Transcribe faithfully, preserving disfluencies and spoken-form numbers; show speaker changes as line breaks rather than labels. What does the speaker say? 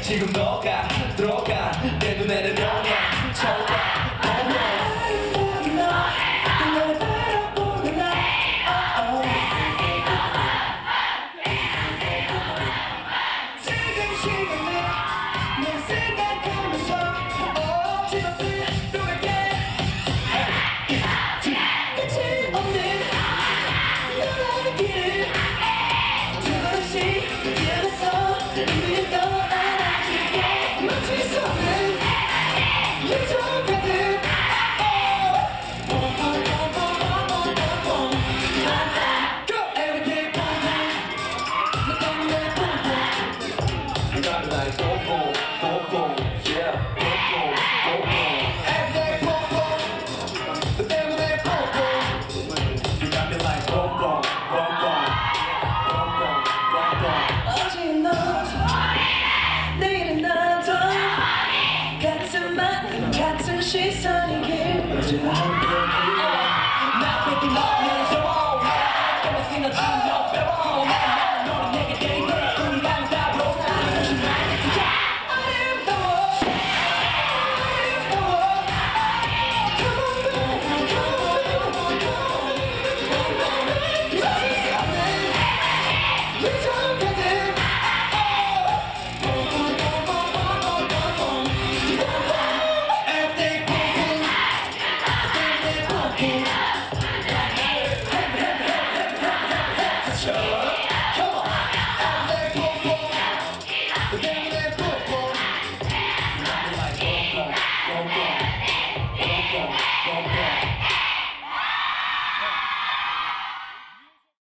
지금 너가 들어가 내 눈에는 너냐 쳐봐
시선이길 언제나 함께하길 나 뺏기 먹면서 너무 생각하는 너 빼고 난 너는 내게 대인데 우리랑 답으로 살아가고 싶어 아름다워 아름다워 Come on girl Come on Come on 잊을 수 없는 요정 가득
Show up.